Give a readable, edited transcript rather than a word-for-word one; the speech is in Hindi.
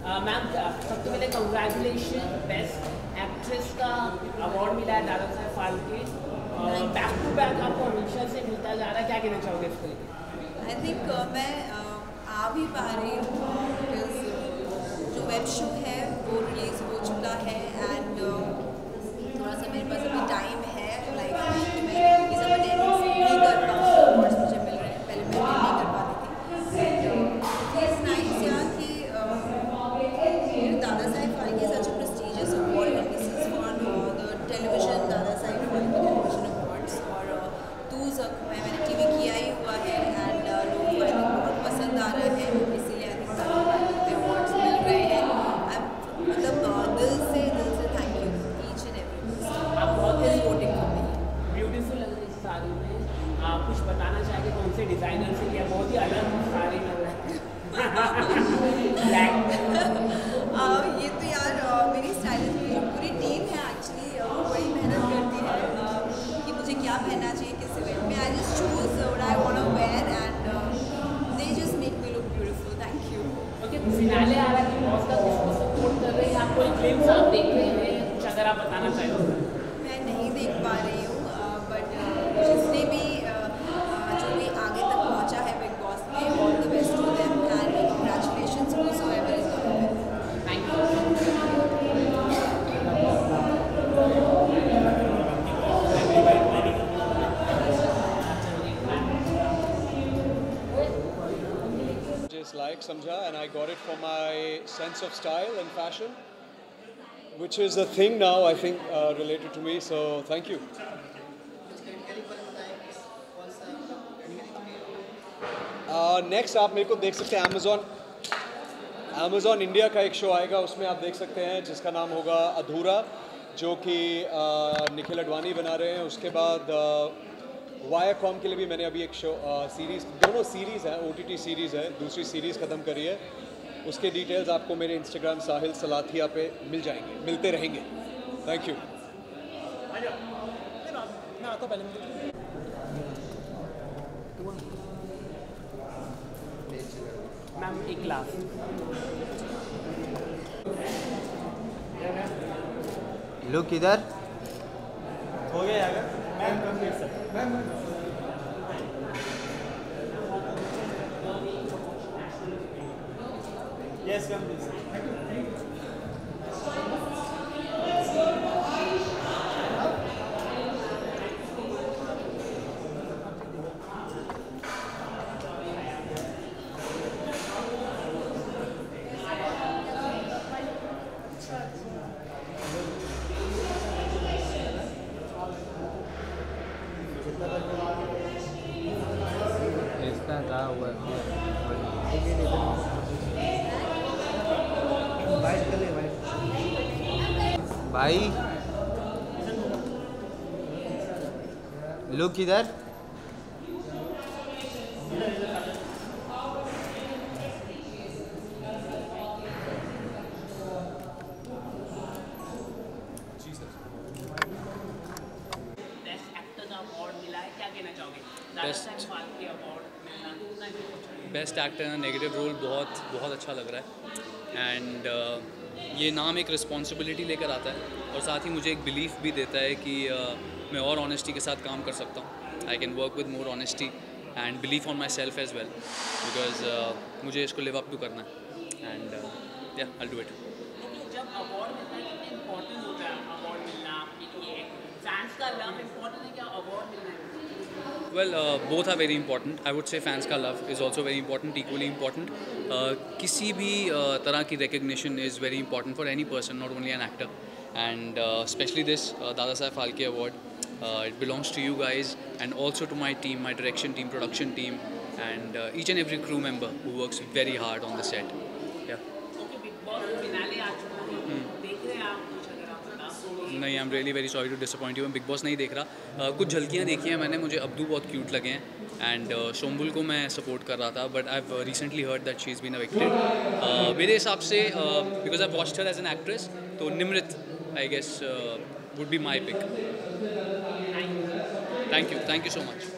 मैम सबसे पहले कंग्रेचुलेशन, बेस्ट एक्ट्रेस का अवार्ड मिला है Dada Saheb Phalke. Back to back आपको हमेशा से मिलता जा रहा है, क्या कहना चाहोगे इसके लिए? आई थिंक मैं आ भी पा रही हूँ बिकॉज जो वेब शो है वो रिलीज़ हो चुका है एंड थोड़ा सा मेरे पास अभी टाइम है लाइफ में कि मैं ये सब अटेंड नहीं कर पाऊँ। अवार्ड्स मुझे मिल रहे हैं, पहले मैं अटेंड नहीं कर पाती थी। इट्स नाइस यार कि Dada Saheb Phalke such a prestigious award and this is for the television Dada Saheb Phalke television awards. और तू जब मैंने टीवी किया ही हुआ है एंड लोगों को आई थिंक बहुत पसंद आ रहा है, इसीलिए आई थिंक अवार्ड्स मिल रहे हैं। मतलब दिल से thank you each and every आप बहुत is voting for me. Beautiful लग रही है इस साड़ी में। आप कुछ बताना चाहेंगे कौन से डिज़ाइनर से लिया? बहुत ही अलग साड़ी लग रहा है। ब्लैक ये तो यार मेरी स्टाइलिस्ट मेरी जो पूरी टीम है एक्चुअली वो बड़ी मेहनत करती है कि मुझे क्या पहनना चाहिए किस इवेंट में। I just choose what I want to wear and they just make me look beautiful. Thank you. Okay, finale आ रहा है, बॉस का किसको सपोर्ट कर रहे हैं? आप कोई ग्लिम्स आप देख रहे हैं? कुछ अगर आप बताना चाहें तो। मैं नहीं देख पा रही हूँ बट जिसने भी जो भी आगे तक पहुँचा है बिग बॉस में, all the best to them and congratulations whoever is going to win. Thank you. Just like Samjha, and I got it from my sense of style and fashion, which is a thing now I think related to me. So thank you. Next आप मेरे को देख सकते हैं Amazon इंडिया का एक शो आएगा, उसमें आप देख सकते हैं जिसका नाम होगा अधूरा, जो कि निखिल अडवाणी बना रहे हैं। उसके बाद वायाकॉम के लिए भी मैंने अभी एक शो सीरीज़, दोनों सीरीज़ हैं, OTT सीरीज़ है, दूसरी सीरीज़ ख़त्म करी है। उसके डिटेल्स आपको मेरे इंस्टाग्राम साहिल सलाथिया पे मिल जाएंगे, मिलते रहेंगे। Thank you. मैम एक क्लास लुक इधर हो गया यार ma'am complete sir ma'am yes complete sir इसका कहा हुआ भाई लुक इधर best actor in negative role बहुत अच्छा लग रहा है एंड ये नाम एक रिस्पॉन्सिबिलिटी लेकर आता है और साथ ही मुझे एक बिलीफ भी देता है कि मैं और ऑनेस्टी के साथ काम कर सकता हूँ। I can work with more honesty and believe on myself as well because मुझे इसको लिव अप टू करना है एंड या आई डू इट। जब अवार्ड मिलता है कितना इम्पोर्टेंट होता है अवार्ड मिलना आपके लिए? फैंस का लव इम्पोर्टेंट है क्या अवार्ड मिलना है? Well, both are very important. I would say fans का love is also very important, equally important. किसी भी तरह की recognition is very important for any person, not only an actor. And especially this Dada Saheb Phalke Award. It belongs to you guys and also to my team, my direction team, production team, and each and every crew member who works very hard on the set. Yeah. Okay, Big Boss finale आ चुका है, देख रहे हैं आप कुछ? अगर आप बता सो। नहीं, I am really very sorry to disappoint you. मैं बिग बॉस नहीं देख रहा। कुछ झलकियाँ देखी हैं मैंने, मुझे अब्दू बहुत क्यूट लगे हैं एंड शोम्बुल को मैं सपोर्ट कर रहा था but I have recently heard that she is been evicted. मेरे हिसाब से because I watched her as an actress, तो Nimrit I guess would be my pick. Thank you so much.